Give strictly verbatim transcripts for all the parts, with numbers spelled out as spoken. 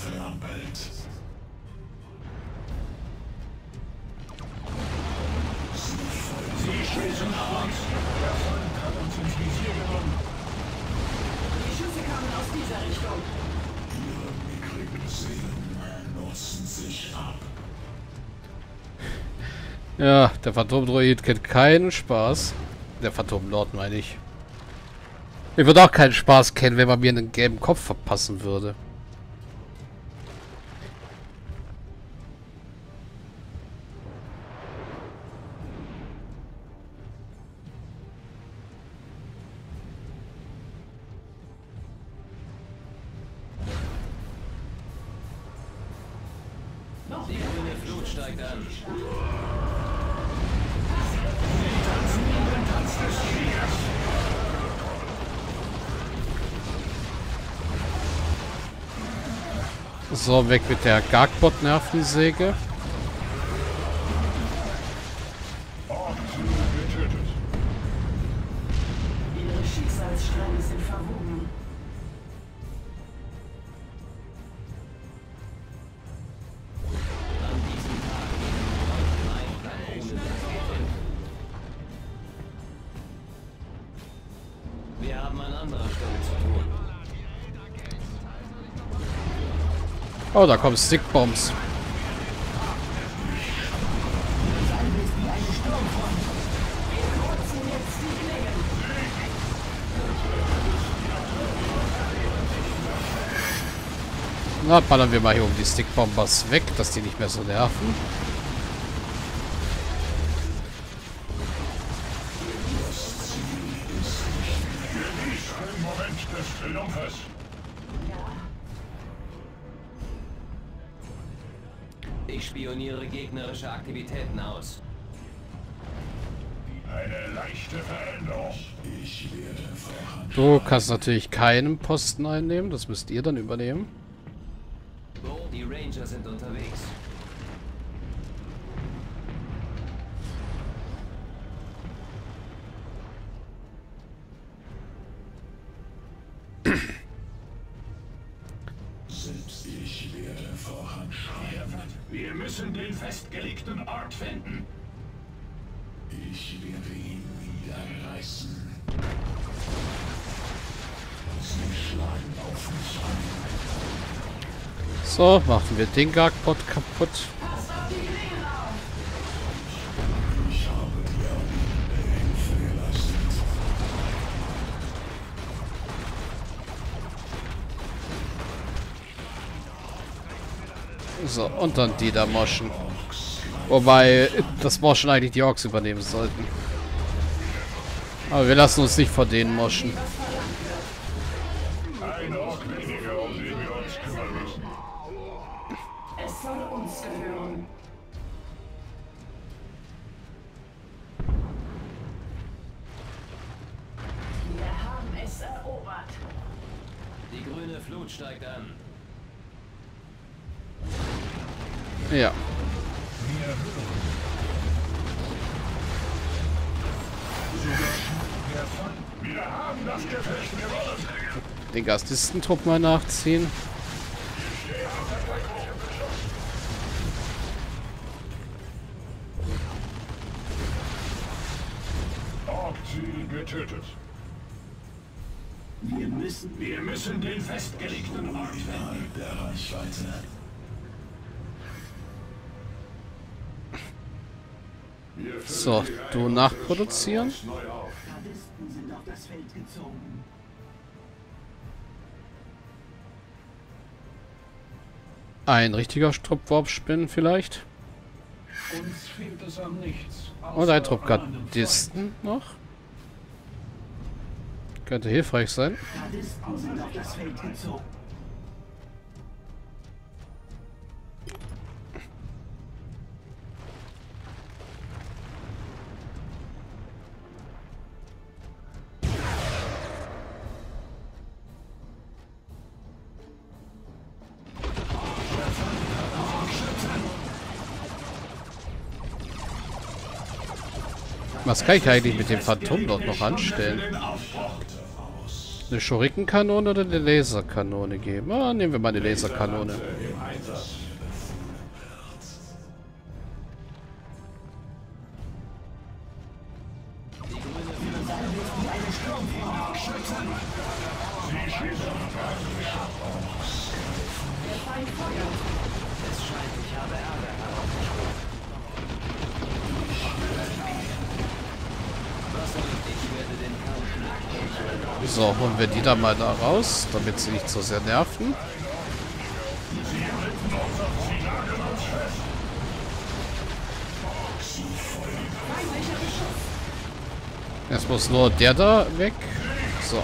zertrampelt. Sie schießen aus. Der Feind hat uns ins Visier genommen. Die Schüsse kamen aus dieser Richtung. Ihre mickrigen Seelen nutzen sich ab. Ja, der Phantom-Droid kennt keinen Spaß. Der Phantom-Lord meine ich. Ich würde auch keinen Spaß kennen, wenn man mir einen gelben Kopf verpassen würde. Noch Die grüne Flut steigt an. So, weg mit der Garkbot-Nervensäge. Getötet. ihre Schicksalsstränge sind verwoben. An diesem Tag gehen mein Plan ohne Wir haben an anderer Stelle zu tun. Oh, da kommen Stickbombs. Na, ballern wir mal hier um die Stickbombers weg, dass die nicht mehr so nerven. Im Moment des Triumphes. Ich spioniere gegnerische Aktivitäten aus. Eine leichte Veränderung. Ich werde voran. Du kannst natürlich keinen Posten einnehmen, das müsst ihr dann übernehmen. Die Ranger sind unterwegs. Selbst ich werde voranschreiten. Wir müssen den festgelegten Ort finden. Ich werde ihn niederreißen. Sie schlagen auf mich ein. So, machen wir den Garkbot kaputt. Ich habe dir Hilfe geleistet. So, und dann die da moschen. Wobei, das Moschen eigentlich die Orks übernehmen sollten. Aber wir lassen uns nicht vor denen moschen. Ein Ort weniger, um den wir uns kümmern müssen. Es soll uns gehören. Wir haben es erobert. Die grüne Flut steigt an. Ja. Wir haben das Gefecht gewonnen. Den Gastistentrupp mal nachziehen. Hauptziel getötet. Wir müssen, wir müssen den festgelegten Ort finden. Der Reichweite. So, du nachproduzieren. Gardisten sind auf das Feld gezogen. Ein richtiger Truppwarp-Spin vielleicht. Uns fehlt es an nichts. Und ein Trupp Gardisten noch. Könnte hilfreich sein. Gardisten sind auf das Feld gezogen. Was kann ich eigentlich mit dem Phantom dort noch anstellen? Den Aufbruch. Eine Schurikenkanone oder eine Laserkanone geben? Ah, nehmen wir mal eine Laserkanone. Im Einsatz. Sie schießen. Der Feind feuert. Es scheint, ich habe Ärger heraufgeschworen. Was und ich werde den Kampf nicht. So, holen wir die da mal da raus, damit sie nicht so sehr nerven. Jetzt muss nur der da weg. So.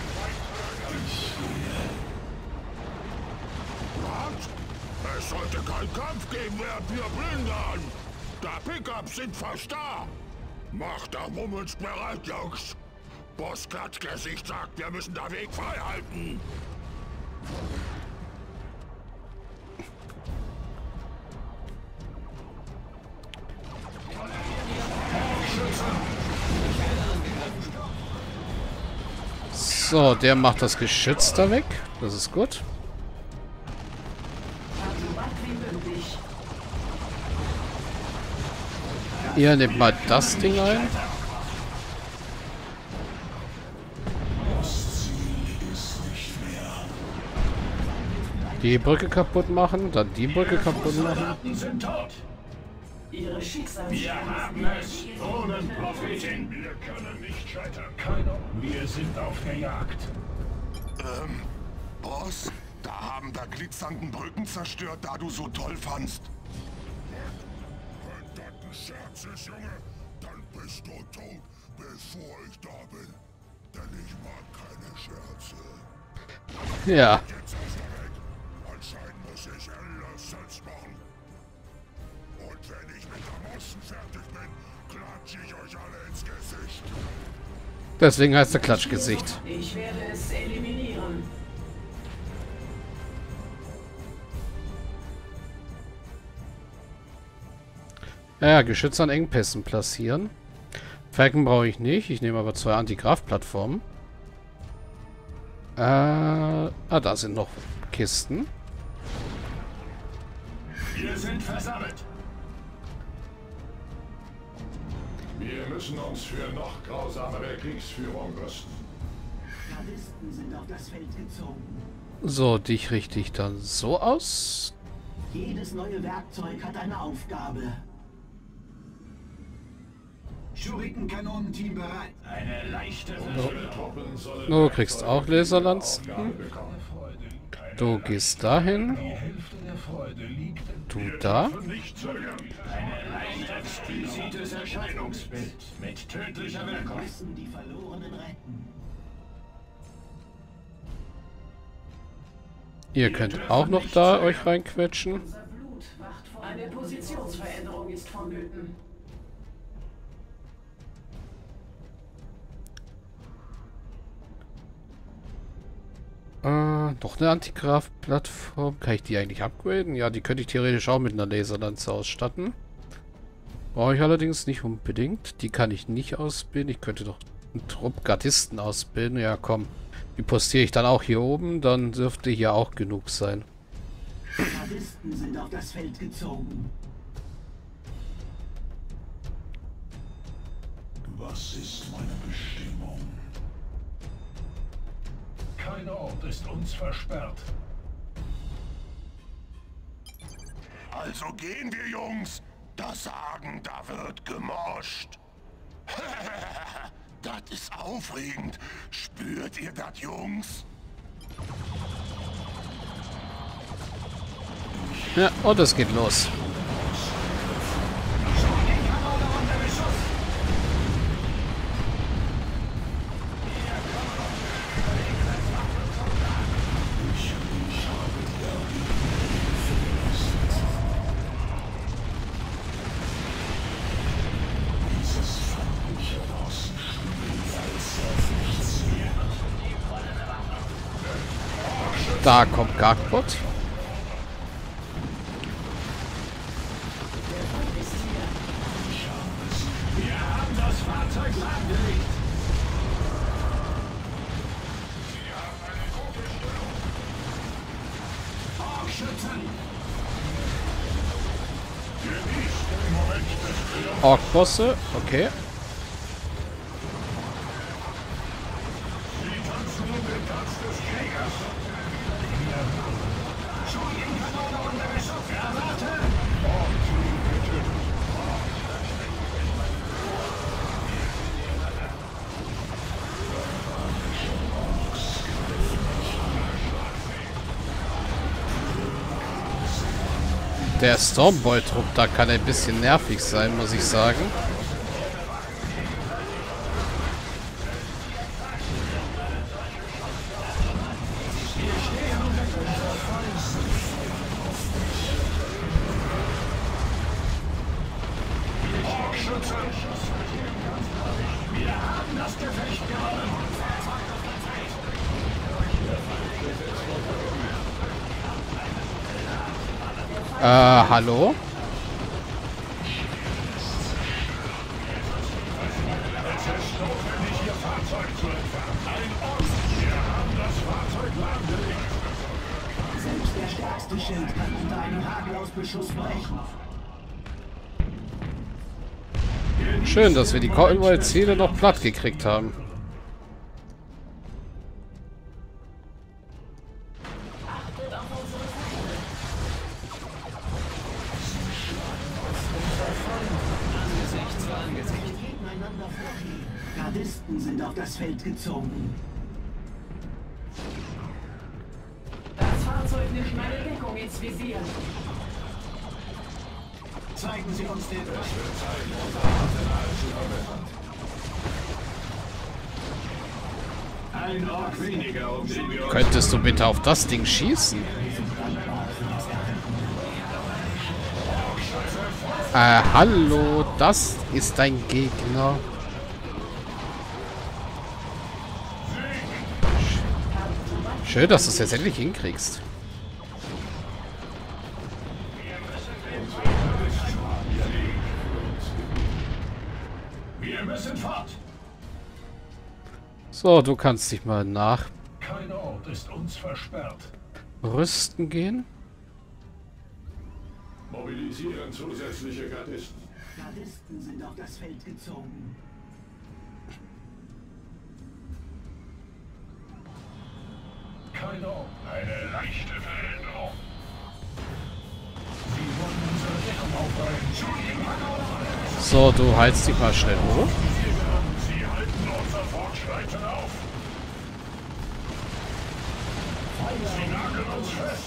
Es sollte kein Kampf geben, während wir plündern. Der Pickups sind fast da. Macht der Mummels bereit, Jungs. Boss Klatschgesicht sagt, wir müssen den Weg frei halten. So, der macht das Geschütz da weg. Das ist gut. Ihr nehmt mal das Ding ein. Die Brücke kaputt machen, dann die Brücke kaputt machen. Soldaten sind tot. Ihre Schicksale. Wir haben es. Drohnenprophetin. Wir können nicht scheitern. Keiner. Wir sind auf der Jagd. Ähm, Boss, da haben da glitzernden Brücken zerstört, da du so toll fandst. Wenn das ein Scherz ist, Junge, dann bist du tot, bevor ich da bin. Denn ich mag keine Scherze. Ja. Jetzt ist er weg. Anscheinend muss ich alles selbst machen. Und wenn ich mit der Mossen fertig bin, klatsche ich euch alle ins Gesicht. Deswegen heißt er Klatschgesicht. Ich werde es eliminieren. Ja, Geschütze an Engpässen platzieren. Falken brauche ich nicht. Ich nehme aber zwei Antigraf-Plattformen. Äh, ah, da sind noch Kisten. Wir sind versammelt. Wir müssen uns für noch grausamere Kriegsführung rüsten. Gardisten sind auf das Feld gezogen. So, dich richte ich dann so aus. Jedes neue Werkzeug hat eine Aufgabe. Schurikenkanonenteam bereit. Eine leichte Unsere Truppen sollen Du kriegst auch Laserlanzen. Aufgabe bekommen. Du gehst dahin. Die Hälfte der Freude liegt in Du Wir da. dürfen nicht zögern. Ein leicht explizites Erscheinungsbild mit tödlicher Wir Wirkung. müssen die Verlorenen retten. Ihr könnt auch noch da euch reinquetschen. Unser Blut wacht vor. Eine Positionsveränderung ist vonnöten. Äh, noch eine Antigraf-Plattform. Kann ich die eigentlich upgraden? Ja, die könnte ich theoretisch auch mit einer Laserlanze ausstatten. Brauche ich allerdings nicht unbedingt. Die kann ich nicht ausbilden. Ich könnte doch einen Trupp Gardisten ausbilden. Ja, komm. Die postiere ich dann auch hier oben. Dann dürfte hier auch genug sein. Gardisten sind auf das Feld gezogen. Was ist meine Bestimmung? Kein Ort ist uns versperrt. Also gehen wir, Jungs. Das Sagen, da wird gemoscht. Das ist aufregend. Spürt ihr das, Jungs? Ja, und es geht los. Da kommt Garkbot. Wir haben das Fahrzeug lahmgelegt. Ork-Bosse, okay. Der Stormboy-Trupp da kann ein bisschen nervig sein, muss ich sagen. Äh, hallo? Selbst der stärkste Schild kann unter einem Hagelausbeschuss brechen. Schön, dass wir die Convoy-Ziele noch platt gekriegt haben. Gardisten sind auf das Feld gezogen. Das Fahrzeug nimmt meine Deckung ins Visier. Zeigen Sie uns den... Ein Ork weniger, um den wir uns... Könntest du bitte auf das Ding schießen? Äh, hallo, das ist dein Gegner. Schön, dass du es jetzt endlich hinkriegst. Wir müssen fort. So, du kannst dich mal nach Kein Ort ist uns versperrt. Rüsten gehen. Mobilisieren zusätzliche Gardisten. Gardisten sind auf das Feld gezogen. Kein Ort. Eine leichte Veränderung. Sie wollen unsere Deckung aufhalten. So, du heizt dich mal schnell hoch. Sie halten unser Fortschreiten auf. Sie nageln uns fest.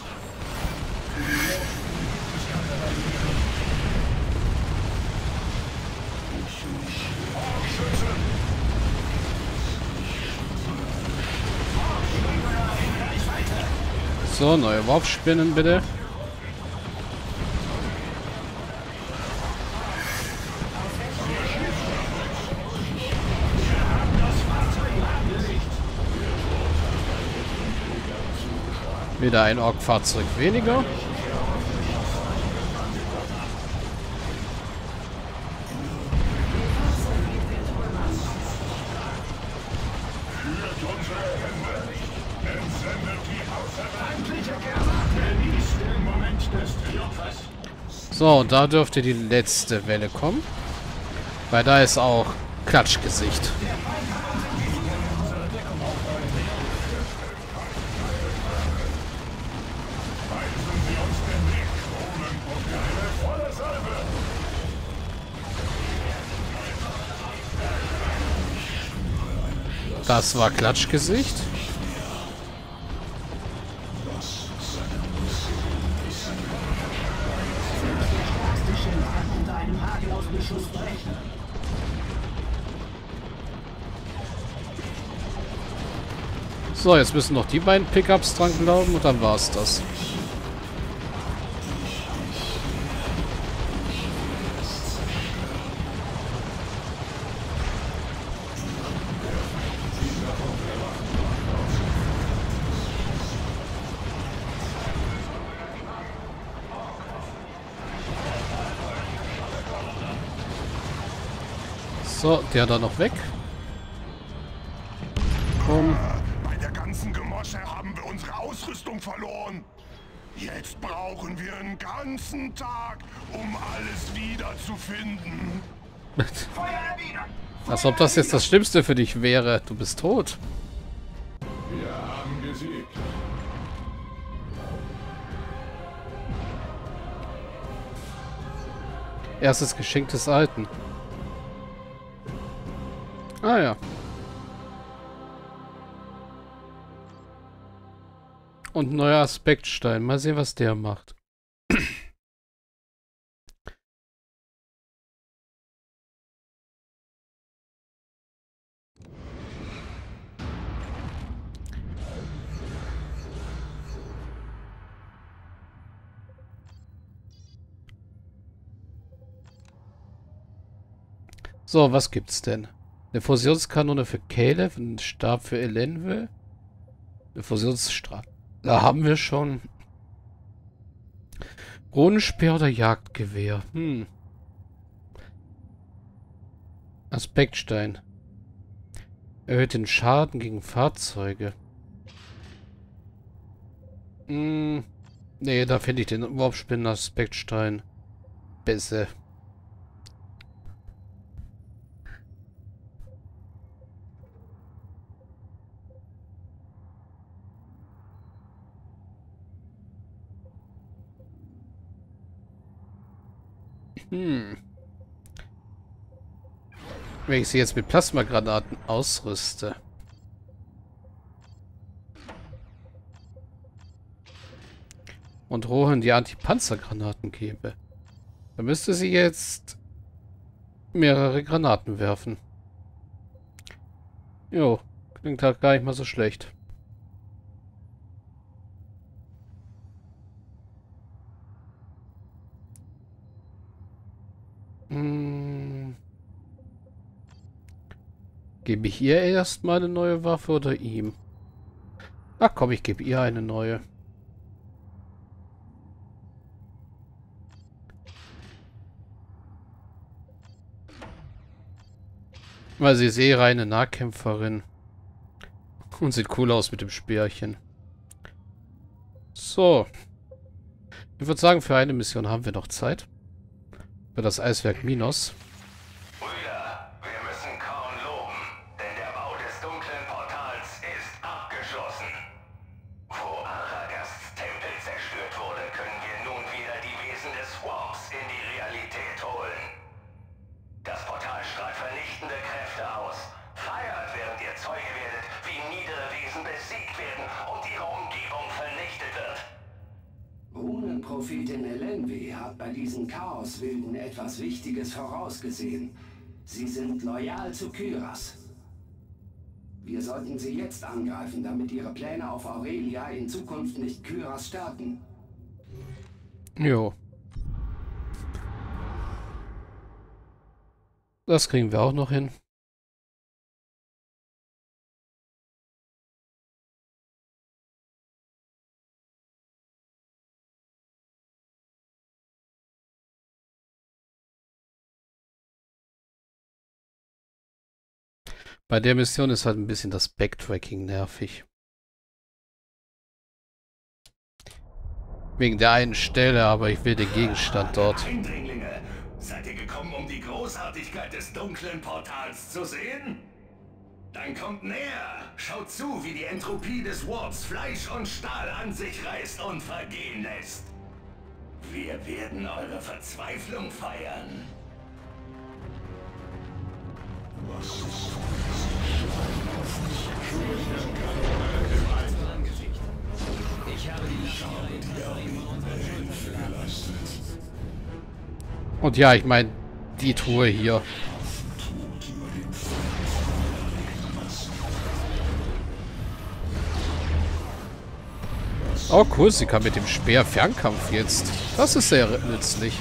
So, neue Warpspinnen bitte. Wieder ein Ork-Fahrzeug weniger. So, und da dürfte die letzte Welle kommen. Weil da ist auch Klatschgesicht. Das war Klatschgesicht. So, jetzt müssen noch die beiden Pickups dran glauben und dann war's das. So, der da noch weg. Um. Bei der ganzen Gemosche haben wir unsere Ausrüstung verloren. Jetzt brauchen wir einen ganzen Tag, um alles wiederzufinden. Feuer erwidert! Als ob das jetzt das Schlimmste für dich wäre. Du bist tot. Wir haben gesiegt. Erstes Geschenk des Alten. Ah ja. Und neuer Aspektstein. Mal sehen, was der macht. So, was gibt's denn? Eine Fusionskanone für Caleb, ein Stab für Elenwe, eine Fusionsstab. Da haben wir schon. Kronenspeer oder Jagdgewehr? Hm. Aspektstein. Erhöht den Schaden gegen Fahrzeuge. Hm. Nee, da finde ich den Warpspinnen-Aspektstein besser. Hm. Wenn ich sie jetzt mit Plasmagranaten ausrüste. Und Rohan die Anti-Panzergranaten gebe. Dann müsste sie jetzt mehrere Granaten werfen. Jo, klingt halt gar nicht mal so schlecht. Hm. Gebe ich ihr erstmal eine neue Waffe oder ihm? Ach komm, ich gebe ihr eine neue. Weil sie ist eh reine Nahkämpferin. Und sieht cool aus mit dem Speerchen. So. Ich würde sagen, für eine Mission haben wir noch Zeit. Für das Eiswerk Minos. Brüder, wir müssen Korn loben, denn der Bau des dunklen Portals ist abgeschlossen. Wo Aragasts Tempel zerstört wurde, können wir nun wieder die Wesen des Warps in die Realität holen. Das Portal strahlt vernichtende Kräfte aus. Feiert, während ihr Zeuge werdet, wie niedere Wesen besiegt werden und ihre Umgebung vernichtet wird. Runenprophetin Elenwe hat bei diesen Chaoswilden etwas Wichtiges vorausgesehen. Sie sind loyal zu Kyras. Wir sollten sie jetzt angreifen, damit ihre Pläne auf Aurelia in Zukunft nicht Kyras stärken. Jo. Das kriegen wir auch noch hin. Bei der Mission ist halt ein bisschen das Backtracking nervig. Wegen der einen Stelle, aber ich will den Gegenstand dort. Eindringlinge, seid ihr gekommen, um die Großartigkeit des dunklen Portals zu sehen? Dann kommt näher, schaut zu, wie die Entropie des Warps Fleisch und Stahl an sich reißt und vergehen lässt. Wir werden eure Verzweiflung feiern. Ich habe die Und ja, ich meine, die Truhe hier. Oh cool, sie kann mit dem Speer Fernkampf jetzt. Das ist sehr nützlich.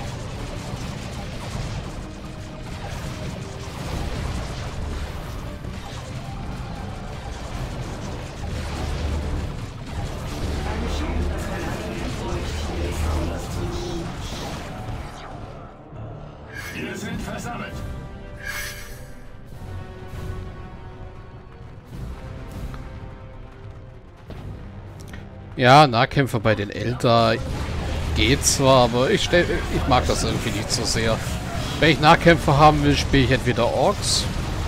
Wir sind versammelt. Ja, Nahkämpfer bei den Elder geht zwar, aber ich, stell, ich mag das irgendwie nicht so sehr. Wenn ich Nahkämpfer haben will, spiele ich entweder Orks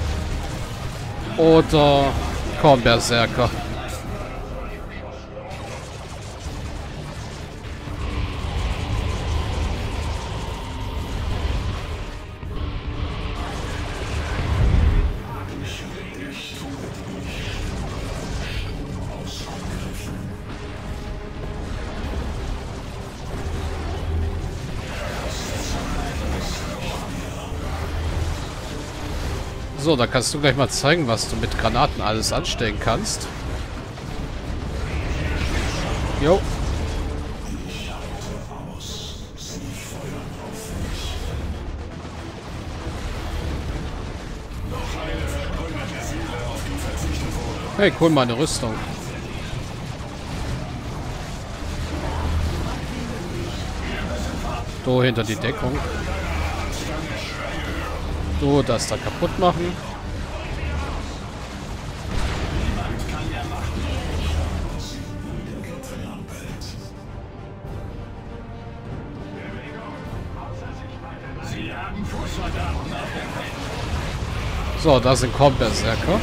oder Kornberserker. So, da kannst du gleich mal zeigen, was du mit Granaten alles anstellen kannst. Jo. Hey, cool, meine Rüstung. Du hinter die Deckung. Du das da kaputt machen. So, da sind Kornberserker.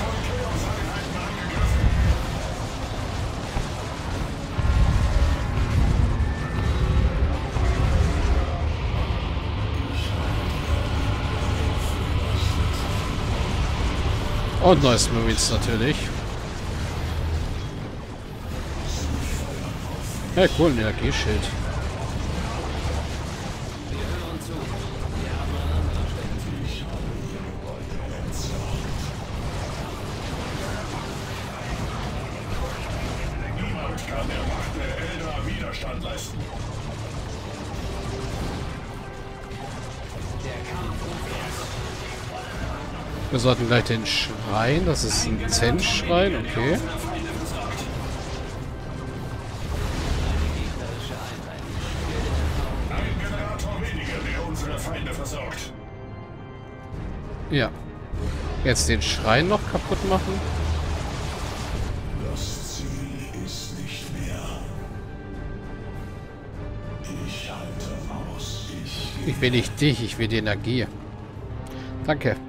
Und neues Marines natürlich. Ja, cool, ein Energieschild. Niemand kann der Macht der Elder Widerstand leisten. Wir sollten gleich den Schrein. Das ist ein Zen-Schrein, okay. Ein Generator weniger, der unsere Feinde versorgt. Ja. Jetzt den Schrein noch kaputt machen. Das Ziel ist nicht mehr. Ich halte aus. Ich Ich will nicht dich, ich will die Energie. Danke.